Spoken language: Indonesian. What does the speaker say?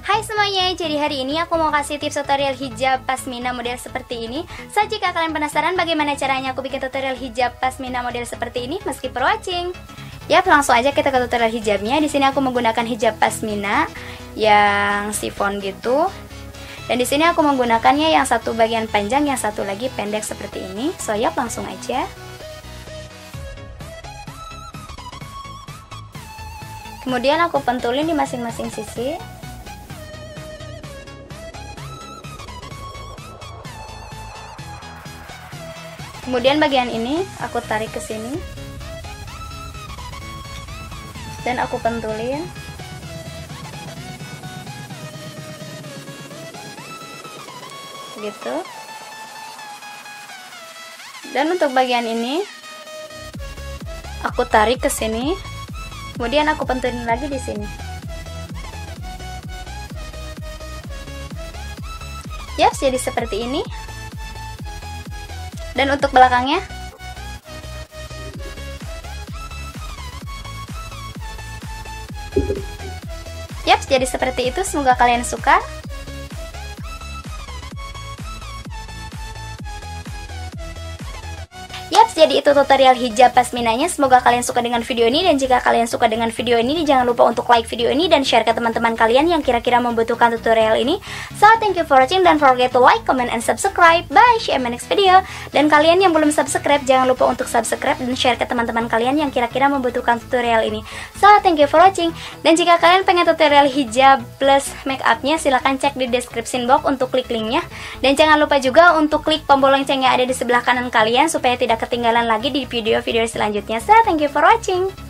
Hai semuanya, jadi hari ini aku mau kasih tips tutorial hijab pasmina model seperti ini. So, jika kalian penasaran bagaimana caranya aku bikin tutorial hijab pasmina model seperti ini, skip per watching. Yap, langsung aja kita ke tutorial hijabnya. Di sini aku menggunakan hijab pasmina yang sifon gitu. Dan di sini aku menggunakannya yang satu bagian panjang, yang satu lagi pendek seperti ini. So, yap, langsung aja. Kemudian aku pentulin di masing-masing sisi. Kemudian bagian ini aku tarik ke sini dan aku pentulin. Gitu. Dan untuk bagian ini aku tarik ke sini. Kemudian aku pentulin lagi di sini. Yap, jadi seperti ini. Dan untuk belakangnya, yap, jadi seperti itu. Semoga kalian suka. Yap, jadi itu tutorial hijab pasminanya. Semoga kalian suka dengan video ini. Dan jika kalian suka dengan video ini, jangan lupa untuk like video ini dan share ke teman-teman kalian yang kira-kira membutuhkan tutorial ini. So, thank you for watching. Don't forget to like, comment, and subscribe. Bye, see you in my next video. Dan kalian yang belum subscribe, jangan lupa untuk subscribe dan share ke teman-teman kalian yang kira-kira membutuhkan tutorial ini. So, thank you for watching. Dan jika kalian pengen tutorial hijab plus make upnya, silahkan cek di description box untuk klik linknya. Dan jangan lupa juga untuk klik tombol lonceng yang ada di sebelah kanan kalian supaya tidak ketinggalan lagi di video-video selanjutnya. So, thank you for watching.